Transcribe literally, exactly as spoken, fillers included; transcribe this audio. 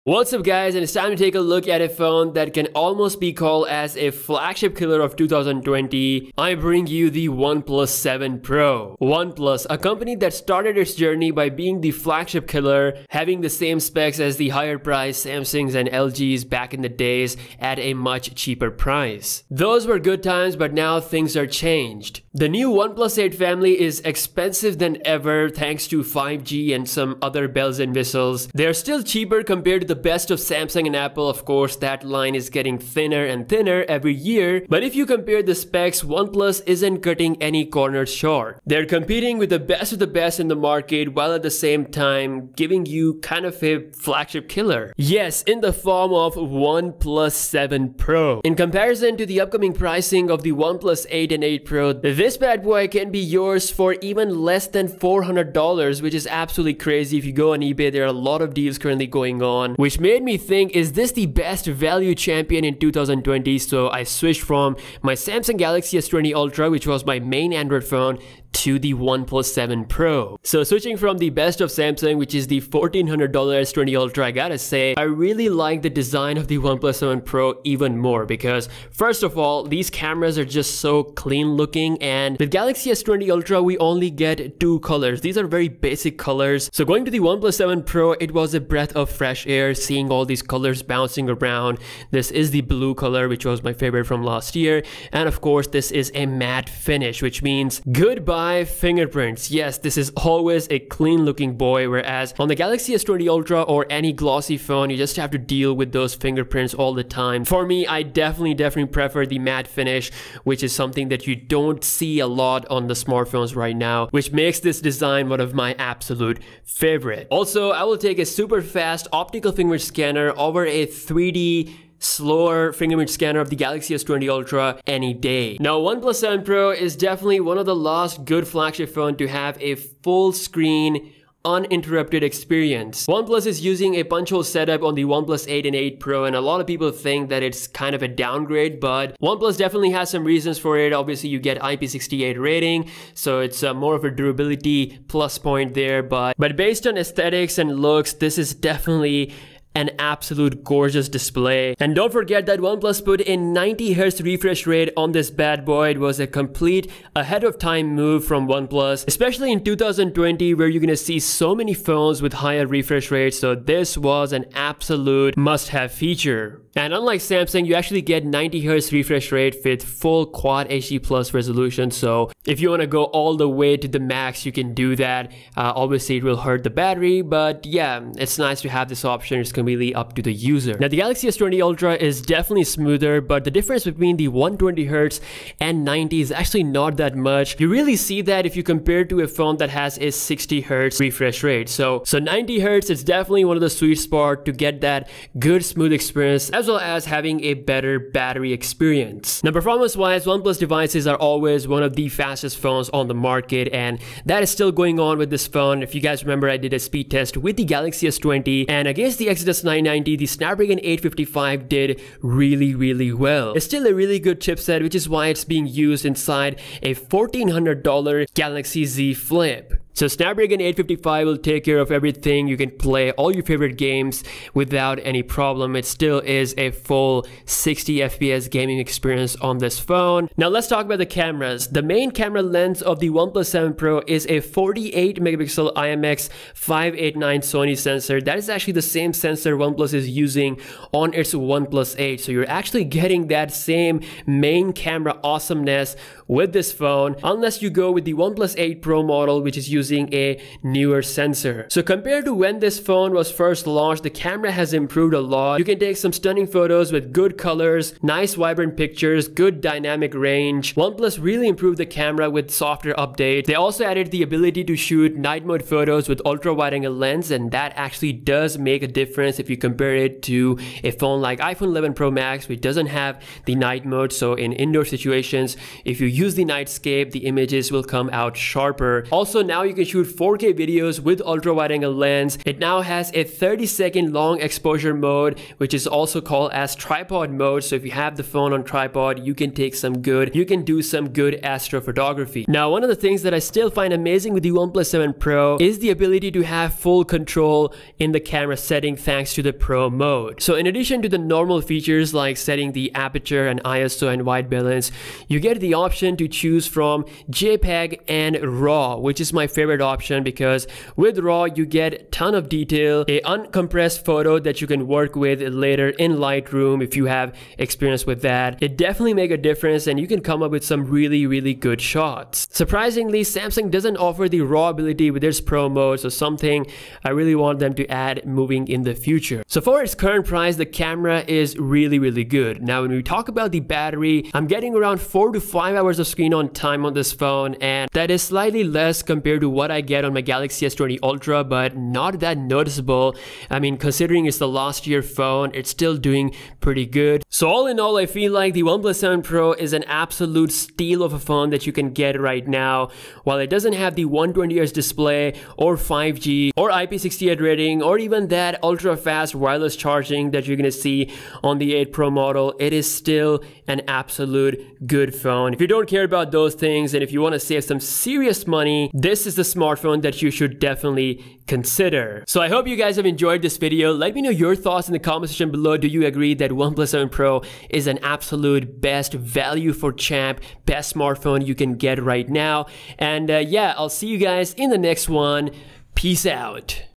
What's up guys, and it's time to take a look at a phone that can almost be called as a flagship killer of two thousand twenty. I bring you the OnePlus seven Pro. OnePlus, a company that started its journey by being the flagship killer, having the same specs as the higher priced Samsungs and L Gs back in the days at a much cheaper price. Those were good times, but now things are changed. The new OnePlus eight family is expensive than ever thanks to five G and some other bells and whistles. They're still cheaper compared to the best of Samsung and Apple. Of course, that line is getting thinner and thinner every year, but if you compare the specs, OnePlus isn't cutting any corners short. They're competing with the best of the best in the market while at the same time giving you kind of a flagship killer. Yes, in the form of OnePlus seven Pro. In comparison to the upcoming pricing of the OnePlus eight and eight Pro, this bad boy can be yours for even less than four hundred dollars, which is absolutely crazy. If you go on eBay, there are a lot of deals currently going on, which made me think, is this the best value champion in two thousand twenty? So I switched from my Samsung Galaxy S twenty Ultra, which was my main Android phone, to the OnePlus seven Pro. So switching from the best of Samsung, which is the fourteen hundred dollar S twenty Ultra, I gotta say, I really like the design of the OnePlus seven Pro even more because, first of all, these cameras are just so clean looking, and with Galaxy S twenty Ultra, we only get two colors. These are very basic colors. So going to the OnePlus seven Pro, it was a breath of fresh air, seeing all these colors bouncing around. This is the blue color, which was my favorite from last year. And of course, this is a matte finish, which means goodbye fingerprints. Yes, this is always a clean looking boy, whereas on the Galaxy S twenty Ultra or any glossy phone, you just have to deal with those fingerprints all the time. For me, I definitely, definitely prefer the matte finish, which is something that you don't see a lot on the smartphones right now, which makes this design one of my absolute favorite. Also, I will take a super fast optical fingerprint scanner over a three D slower fingerprint scanner of the Galaxy S twenty Ultra any day. Now, OnePlus seven Pro is definitely one of the last good flagship phone to have a full screen uninterrupted experience. OnePlus is using a punch hole setup on the OnePlus eight and eight Pro, and a lot of people think that it's kind of a downgrade, but OnePlus definitely has some reasons for it. Obviously, you get I P six eight rating, so it's uh, more of a durability plus point there, but but based on aesthetics and looks, this is definitely an absolute gorgeous display. And don't forget that OnePlus put a ninety hertz refresh rate on this bad boy. It was a complete ahead of time move from OnePlus, especially in two thousand twenty, where you're gonna see so many phones with higher refresh rates. So this was an absolute must-have feature. And unlike Samsung, you actually get ninety hertz refresh rate with full Quad H D plus resolution. So if you want to go all the way to the max, you can do that. Uh, obviously, it will hurt the battery, but yeah, it's nice to have this option. It's completely up to the user. Now, the Galaxy S twenty Ultra is definitely smoother, but the difference between the one hundred twenty hertz and ninety is actually not that much. You really see that if you compare to a phone that has a sixty hertz refresh rate. So, so ninety hertz is definitely one of the sweet spot to get that good smooth experience, as well as having a better battery experience. Now, performance wise, OnePlus devices are always one of the fastest phones on the market, and that is still going on with this phone. If you guys remember, I did a speed test with the Galaxy S twenty, and against the Exynos nine ninety, the Snapdragon eight fifty-five did really, really well. It's still a really good chipset, which is why it's being used inside a fourteen hundred dollar Galaxy Z Flip. So Snapdragon eight fifty-five will take care of everything. You can play all your favorite games without any problem. It still is a full sixty F P S gaming experience on this phone. Now let's talk about the cameras. The main camera lens of the OnePlus seven Pro is a forty-eight megapixel I M X five eighty-nine Sony sensor. That is actually the same sensor OnePlus is using on its OnePlus eight. So you're actually getting that same main camera awesomeness with this phone, unless you go with the OnePlus eight Pro model, which is using a newer sensor. So compared to when this phone was first launched, the camera has improved a lot. You can take some stunning photos with good colors, nice vibrant pictures, good dynamic range. OnePlus really improved the camera with software updates. They also added the ability to shoot night mode photos with ultra wide angle lens, and that actually does make a difference if you compare it to a phone like iPhone eleven Pro Max, which doesn't have the night mode. So in indoor situations, if you use the nightscape, the images will come out sharper. Also, now you can can shoot four K videos with ultra wide angle lens. It now has a thirty second long exposure mode, which is also called as tripod mode. So if you have the phone on tripod, you can take some good, you can do some good astrophotography. Now, one of the things that I still find amazing with the OnePlus seven Pro is the ability to have full control in the camera setting thanks to the Pro mode. So in addition to the normal features like setting the aperture and I S O and white balance, you get the option to choose from JPEG and RAW, which is my favorite option because with RAW you get a ton of detail, a uncompressed photo that you can work with later in Lightroom if you have experience with that. It definitely makes a difference and you can come up with some really really good shots. Surprisingly, Samsung doesn't offer the RAW ability with its Pro mode, so something I really want them to add moving in the future. So for its current price, the camera is really really good. Now when we talk about the battery, I'm getting around four to five hours of screen on time on this phone, and that is slightly less compared to what I get on my Galaxy S twenty Ultra, but not that noticeable. I mean, considering it's the last year phone, it's still doing pretty good. So all in all, I feel like the OnePlus seven Pro is an absolute steal of a phone that you can get right now. While it doesn't have the one twenty hertz display or five G or I P six eight rating or even that ultra fast wireless charging that you're gonna see on the eight Pro model, it is still an absolute good phone. If you don't care about those things and if you want to save some serious money, this is the smartphone that you should definitely consider. So I hope you guys have enjoyed this video. Let me know your thoughts in the comment section below. Do you agree that OnePlus seven Pro is an absolute best value for champ, best smartphone you can get right now? And uh, yeah, I'll see you guys in the next one. Peace out.